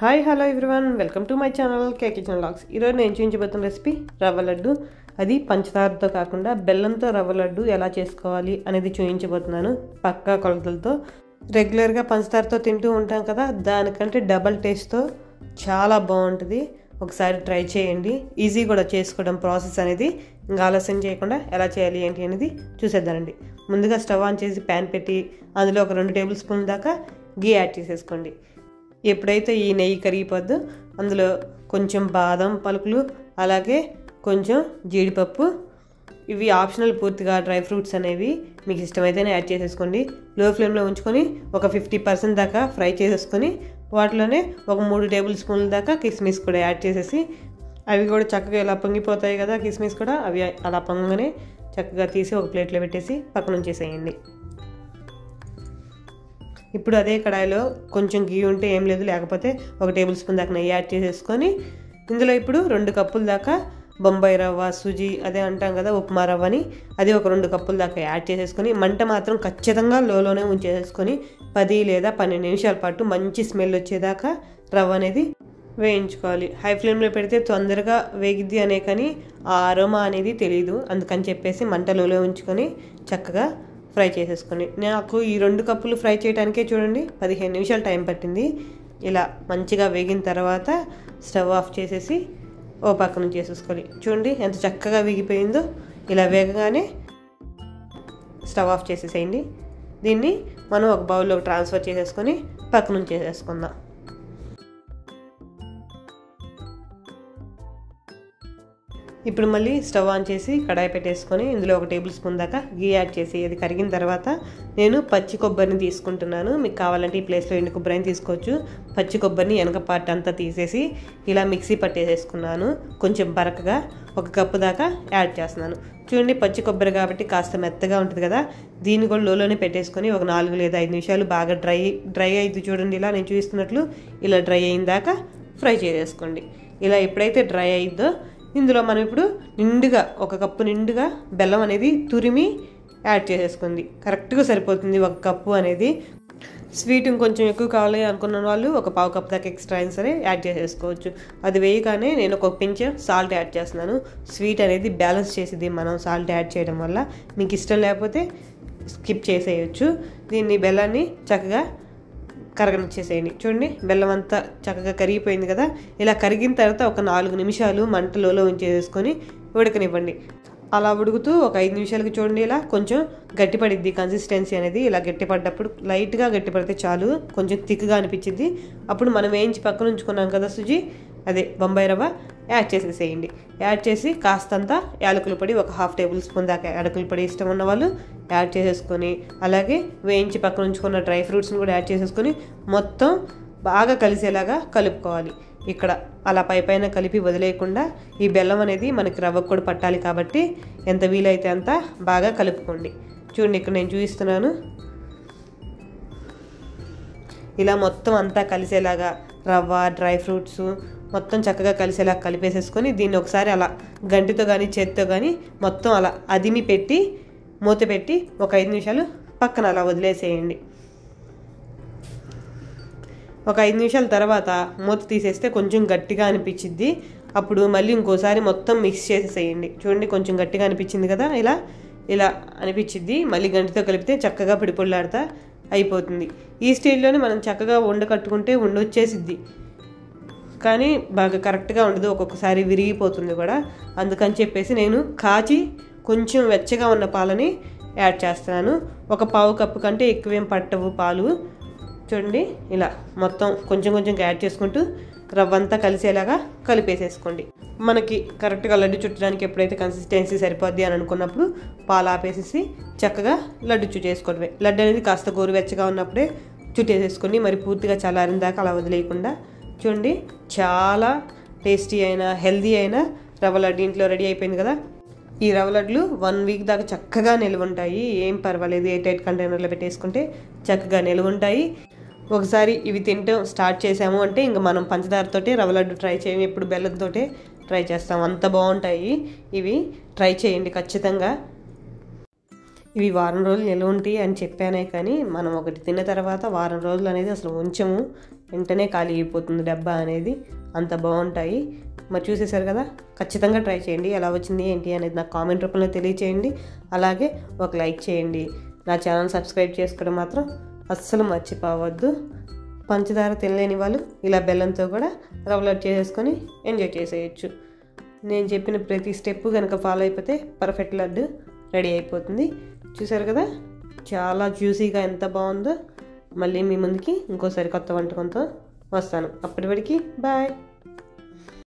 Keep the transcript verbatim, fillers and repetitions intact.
Hi hello everyone, welcome to my channel K kitchen vlogs. ఈరోజు నేను చూపించబోతున్న recipe రవ్వ లడ్డు. అది పంచదారతో కాకుండా బెల్లంతో రవ్వ లడ్డు ఎలా చేసుకోవాలి అనేది చూపించబోతున్నాను పక్కా కొలతలతో. రెగ్యులర్గా పంచదారతో తింటూ ఉంటాం కదా, దానికంటే డబల్ టేస్ట్తో చాలా బాగుంటుంది. ఒకసారి ట్రై చేయండి. ఈజీ కూడా చేసుకోవడం ప్రాసెస్ అనేది. ఇంకా ఆలస్యం చేయకుండా ఎలా చేయాలి ఏంటి అనేది చూసేద్దానండి. ముందుగా స్టవ్ ఆన్ చేసి ప్యాన్ పెట్టి అందులో ఒక రెండు టేబుల్ స్పూన్ దాకా గీ యాడ్ చేసేసుకోండి. ఎప్పుడైతే ఈ నెయ్యి కరిగిపోద్దో అందులో కొంచెం బాదం పలుకులు, అలాగే కొంచెం జీడిపప్పు, ఇవి ఆప్షనల్ పూర్తిగా డ్రై ఫ్రూట్స్ అనేవి మీకు ఇష్టమైతేనే యాడ్ చేసేసుకోండి. లో ఫ్లేమ్లో ఉంచుకొని ఒక ఫిఫ్టీ పర్సెంట్ దాకా ఫ్రై చేసేసుకొని వాటిలోనే ఒక మూడు టేబుల్ స్పూన్ల దాకా కిస్మిస్ కూడా యాడ్ చేసేసి అవి కూడా చక్కగా ఇలా పొంగిపోతాయి కదా, కిస్మిస్ కూడా అవి అలా పొంగగానే చక్కగా తీసి ఒక ప్లేట్లో పెట్టేసి పక్కన ఉంచేసేయండి. ఇప్పుడు అదే కడాయిలో కొంచెం గీ ఉంటే ఏం లేదు, లేకపోతే ఒక టేబుల్ స్పూన్ దాకా నెయ్యి యాడ్ చేసేసుకొని ఇందులో ఇప్పుడు రెండు కప్పుల దాకా బొంబాయి రవ్వ, సుజీ అదే అంటాం కదా ఉప్మా రవ్వ అని, అది ఒక రెండు కప్పుల దాకా యాడ్ చేసేసుకొని మంట మాత్రం ఖచ్చితంగా లోలోనే ఉంచేసేసుకొని పది లేదా పన్నెండు నిమిషాల పాటు మంచి స్మెల్ వచ్చేదాకా రవ్వ అనేది వేయించుకోవాలి. హై ఫ్లేమ్లో పెడితే తొందరగా వేగిద్ది అనే కానీ ఆ అరోమా అనేది తెలియదు, అందుకని చెప్పేసి మంట లోలో ఉంచుకొని చక్కగా ఫ్రై చేసేసుకొని, నాకు ఈ రెండు కప్పులు ఫ్రై చేయడానికే చూడండి పదిహేను నిమిషాలు టైం పట్టింది. ఇలా మంచిగా వేగిన తర్వాత స్టవ్ ఆఫ్ చేసేసి ఓ పక్కన చేసేసుకోవాలి. చూడండి ఎంత చక్కగా వేగిపోయిందో. ఇలా వేగగానే స్టవ్ ఆఫ్ చేసేసేయండి. దీన్ని మనం ఒక బౌల్లోకి ట్రాన్స్ఫర్ చేసేసుకొని పక్కన చేసేసుకుందాం. ఇప్పుడు మళ్ళీ స్టవ్ ఆన్ చేసి కడాయి పెట్టేసుకొని ఇందులో ఒక టేబుల్ స్పూన్ దాకా గీ యాడ్ చేసి అది కరిగిన తర్వాత నేను పచ్చి కొబ్బరిని తీసుకుంటున్నాను. మీకు కావాలంటే ఈ ప్లేస్లో ఎండు కొబ్బరిని తీసుకోవచ్చు. పచ్చి కొబ్బరిని వెనక పార్ట్ అంతా తీసేసి ఇలా మిక్సీ పట్టేసేసుకున్నాను. కొంచెం బరకగా ఒక కప్పు దాకా యాడ్ చేస్తున్నాను. చూడండి పచ్చి కొబ్బరి కాబట్టి కాస్త మెత్తగా ఉంటుంది కదా, దీన్ని కూడా లోలోనే పెట్టేసుకొని ఒక నాలుగు లేదా ఐదు నిమిషాలు బాగా డ్రై డ్రై అయితే చూడండి ఇలా నేను చూపిస్తున్నట్లు ఇలా డ్రై అయిన దాకా ఫ్రై చేసేసుకోండి. ఇలా ఎప్పుడైతే డ్రై అయిద్దో ఇందులో మనం ఇప్పుడు నిండుగా ఒక కప్పు నిండుగా బెల్లం అనేది తురిమి యాడ్ చేసేసుకుంది. కరెక్ట్గా సరిపోతుంది ఒక కప్పు అనేది. స్వీట్ ఇంకొంచెం ఎక్కువ కావాలి అనుకున్న వాళ్ళు ఒక పావు కప్పు దాకా ఎక్స్ట్రా అయినా సరే యాడ్ చేసేసుకోవచ్చు. అది వేయగానే నేను ఒక పించ్ సాల్ట్ యాడ్ చేస్తున్నాను. స్వీట్ అనేది బ్యాలెన్స్ చేసేది మనం సాల్ట్ యాడ్ చేయడం వల్ల. మీకు ఇష్టం లేకపోతే స్కిప్ చేసేయచ్చు. దీన్ని బెల్లాన్ని చక్కగా కరగనిచ్చేసేయండి. చూడండి బెల్లం అంతా చక్కగా కరిగిపోయింది కదా. ఇలా కరిగిన తర్వాత ఒక నాలుగు నిమిషాలు మంటలో ఉంచేసుకొని ఉడకనివ్వండి. అలా ఉడుకుతూ ఒక ఐదు నిమిషాలకి చూడండి ఇలా కొంచెం గట్టిపడిద్ది కన్సిస్టెన్సీ అనేది. ఇలా గట్టిపడ్డప్పుడు లైట్గా గట్టిపడితే చాలు, కొంచెం థిక్గా అనిపించింది. అప్పుడు మనం వేయించి పక్కన ఉంచుకున్నాం కదా సుజీ, అదే బొంబాయి రవ్వ యాడ్ చేసేసేయండి. యాడ్ చేసి కాస్తంతా యాలకుల పొడి ఒక హాఫ్ టేబుల్ స్పూన్ దాకా యాలకుల పొడి ఇష్టం ఉన్న వాళ్ళు యాడ్ చేసేసుకొని, అలాగే వేయించి పక్కన ఉంచుకున్న డ్రై ఫ్రూట్స్ని కూడా యాడ్ చేసేసుకొని మొత్తం బాగా కలిసేలాగా కలుపుకోవాలి. ఇక్కడ అలా పై పైన కలిపి వదిలేయకుండా ఈ బెల్లం అనేది మనకి రవ్వకు కూడా పట్టాలి కాబట్టి ఎంత వీలైతే అంత బాగా కలుపుకోండి. చూడండి ఇక్కడ నేను చూపిస్తున్నాను. ఇలా మొత్తం అంతా కలిసేలాగా రవ్వ, డ్రై ఫ్రూట్స్ మొత్తం చక్కగా కలిసేలా కలిపేసేసుకొని దీన్ని ఒకసారి అలా గంటితో కానీ చేతితో కానీ మొత్తం అలా అదిమి పెట్టి మూత పెట్టి ఒక ఐదు నిమిషాలు పక్కన అలా వదిలేసేయండి. ఒక ఐదు నిమిషాల తర్వాత మూత తీసేస్తే కొంచెం గట్టిగా అనిపించింది. అప్పుడు మళ్ళీ ఇంకోసారి మొత్తం మిక్స్ చేసేసేయండి. చూడండి కొంచెం గట్టిగా అనిపించింది కదా, ఇలా ఇలా అనిపించింది. మళ్ళీ గంటితో కలిపితే చక్కగా పిడి పొళ్ళాడుతా అయిపోతుంది. ఈ స్టేజ్లోనే మనం చక్కగా ఉండ కట్టుకుంటే ఉండొచ్చేసిద్ది, కానీ బాగా కరెక్ట్గా ఉండదు, ఒక్కొక్కసారి విరిగిపోతుంది కూడా. అందుకని చెప్పేసి నేను కాచి కొంచెం వెచ్చగా ఉన్న పాలని యాడ్ చేస్తున్నాను. ఒక పావు కప్పు కంటే ఎక్కువేం పట్టవు పాలు. చూడండి ఇలా మొత్తం కొంచెం కొంచెం యాడ్ చేసుకుంటూ రవ్వంతా కలిసేలాగా కలిపేసేసుకోండి. మనకి కరెక్ట్గా లడ్డు చుట్టడానికి ఎప్పుడైతే కన్సిస్టెన్సీ సరిపోద్ది అని అనుకున్నప్పుడు పాలు ఆపేసేసి చక్కగా లడ్డు చుట్టేసుకోవడమే. లడ్డు అనేది కాస్త గోరువెచ్చగా ఉన్నప్పుడే చుట్టేసేసుకోండి, మరి పూర్తిగా చల్లారిన దాకా అలా వదిలేయకుండా. చూడండి చాలా టేస్టీ అయిన హెల్దీ అయిన రవ్వ లడ్డు ఇంట్లో రెడీ అయిపోయింది కదా. ఈ రవ్వ లడ్డులు వన్ వీక్ దాకా చక్కగా నిల్వ ఉంటాయి, ఏం పర్వాలేదు. ఎయిట్ ఎయిట్ కంటైనర్లో పెట్టేసుకుంటే చక్కగా నిల్వ ఉంటాయి. ఒకసారి ఇవి తింటాం స్టార్ట్ చేసాము అంటే ఇంకా మనం పంచదారతోటే రవ్వ లడ్డు ట్రై చేయము, ఎప్పుడు బెల్లంతో ట్రై చేస్తాం. అంత బాగుంటాయి ఇవి, ట్రై చేయండి ఖచ్చితంగా. ఇవి వారం రోజులు నిల్వ ఉంటాయి అని చెప్పానే కానీ మనం ఒకటి తిన్న తర్వాత వారం రోజులు అనేది అసలు ఉంచము, వెంటనే ఖాళీ అయిపోతుంది డబ్బా అనేది, అంత బాగుంటాయి. మరి చూసేశారు కదా, ఖచ్చితంగా ట్రై చేయండి. ఎలా వచ్చింది ఏంటి అనేది నాకు కామెంట్ రూపంలో తెలియచేయండి. అలాగే ఒక లైక్ చేయండి. నా ఛానల్ సబ్స్క్రైబ్ చేసుకోవడం మాత్రం అస్సలు మర్చిపోవద్దు. పంచదార తినలేని వాళ్ళు ఇలా బెల్లంతో కూడా రవ్వ చేసేసుకొని ఎంజాయ్ చేసేయచ్చు. నేను చెప్పిన ప్రతి స్టెప్ కనుక ఫాలో అయిపోతే పర్ఫెక్ట్ లడ్డు రెడీ అయిపోతుంది. చూసారు కదా, చాలా జ్యూసీగా ఎంత బాగుందో. మళ్ళీ మీ ముందుకి ఇంకోసారి కొత్త వంటకంతో వస్తాను. అప్పటి వరకు బాయ్.